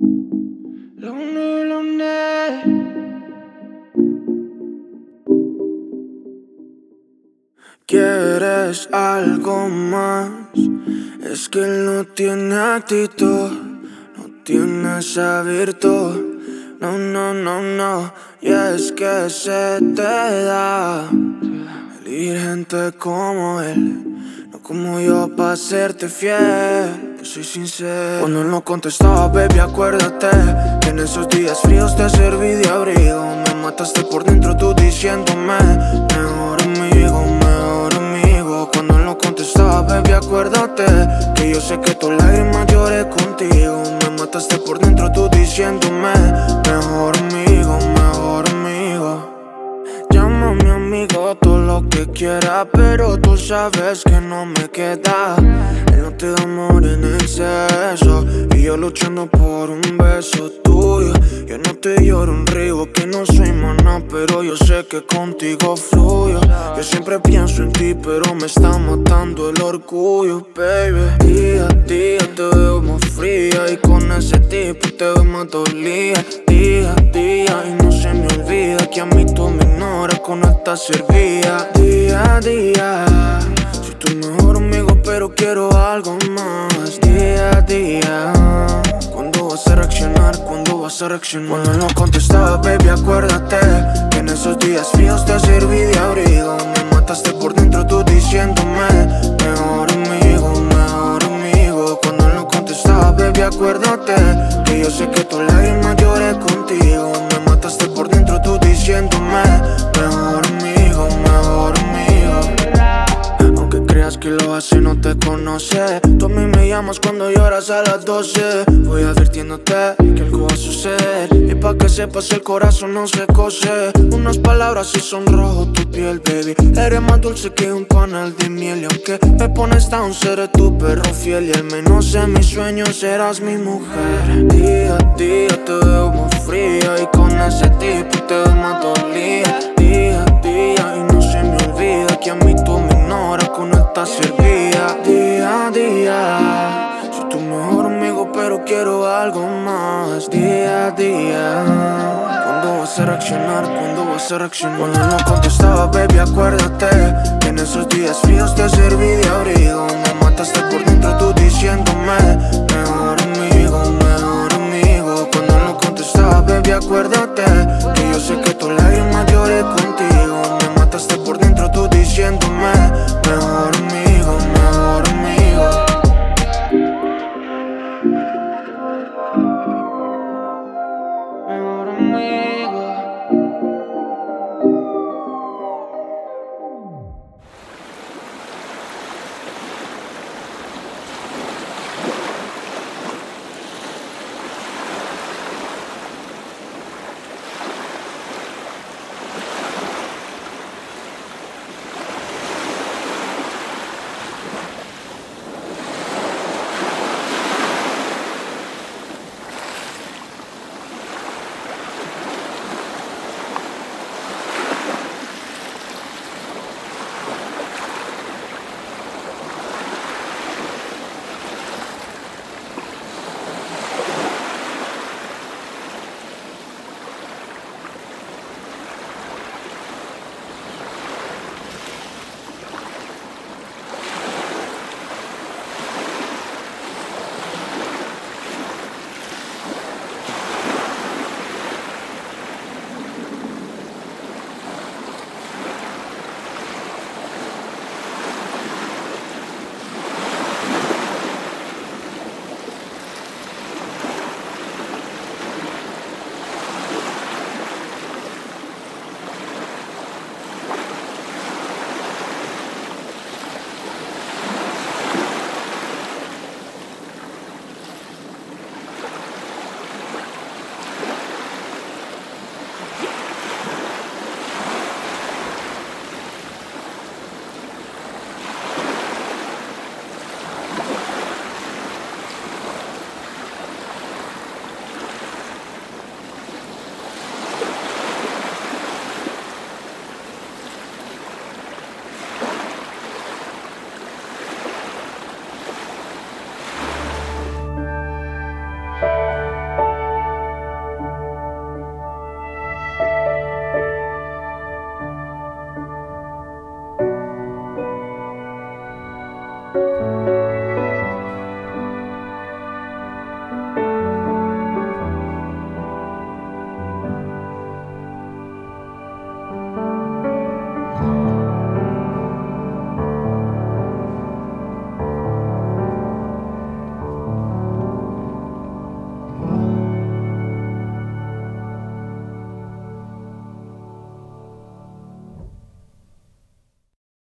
Lonely, lonely. ¿Quieres algo más? Es que él no tiene actitud, no tiene esa virtud. No, no, no, no. Y es que se te da elegir gente como él, no como yo pa' serte fiel. Yo soy sincero. Cuando él no contestaba, baby, acuérdate que en esos días fríos te serví de abrigo. Me mataste por dentro tú diciéndome mejor amigo, mejor amigo. Cuando él no contestaba, baby, acuérdate que yo sé que tus lágrimas lloré contigo. Me mataste por dentro tú diciéndome mejor amigo, mejor amigo. Llámame amigo, todo lo que quiera, pero tú sabes que no me queda. Él no te da amor en exceso y yo luchando por un beso tuyo. Yo no te lloro un río, que no soy maná, pero yo sé que contigo fluyo. Yo siempre pienso en ti, pero me está matando el orgullo, baby. Día a día te veo más fría y con ese tipo te veo más dolida. Día a día y no se me olvida que a mí tú me ignoras, con esta servía. Día a día, soy tu mejor amigo, pero quiero algo más. Día a día, ¿cuándo vas a reaccionar? ¿Cuándo vas a reaccionar? Cuando no contestaba, baby, acuérdate que en esos días fríos te serví de abrigo. Me mataste por dentro tú diciéndome mejor amigo, mejor amigo. Cuando no contestaba, baby, acuérdate que yo sé que tus lágrimas lloré contigo. Me mataste por dentro tú diciéndome mejor amigo, mejor amigo. Aunque creas que lo hace, no te conoce. Tú a mí me llamas cuando lloras a las 12. Voy advirtiéndote que algo va a suceder, y pa' que sepas el corazón no se cose. Unas palabras y sonrojo tu piel, baby. Eres más dulce que un panal de miel. Y aunque me pones down, seré tu perro fiel. Y al menos en mis sueños serás mi mujer. Día a día te veo más fría y con ese tipo te veo más dolida. Día a día y no se me olvida que a mí tú me ignoras, con esta servía. Día a día, soy tu mejor amigo, pero quiero algo más. Día a día, ¿cuándo vas a reaccionar? ¿Cuándo vas a reaccionar? Cuando no contestaba, baby, acuérdate que en esos días fríos te serví de abrigo. Me mataste por dentro tú diciéndome